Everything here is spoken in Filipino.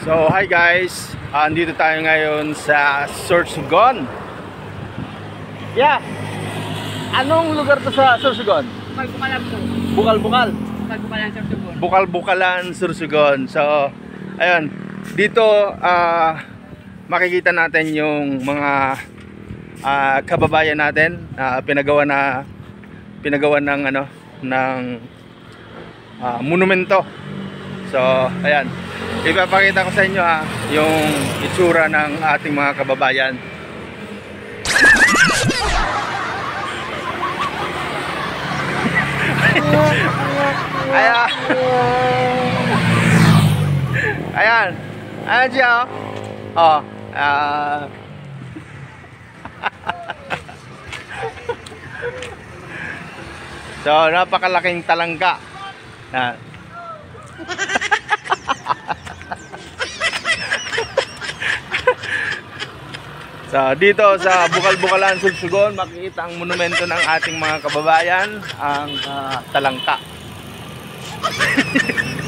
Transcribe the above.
So hi guys, andito tayo ngayon sa Sorsogon. Yeah. Anong lugar to sa Sorsogon? Bukal-bukalan po. Bukal-bukal. Bukal-bukalan Sorsogon. Bukal-bukalan Sorsogon. So ayun, dito makikita natin yung mga kababayan natin pinagawa ng monumento. So ayan, ipapakita ko sa inyo yung itsura ng ating mga kababayan. Ayan siya. So napakalaking talangka. So dito sa Bukal-Bukalan, Sorsogon, makikita ang monumento ng ating mga kababayan, ang talangka.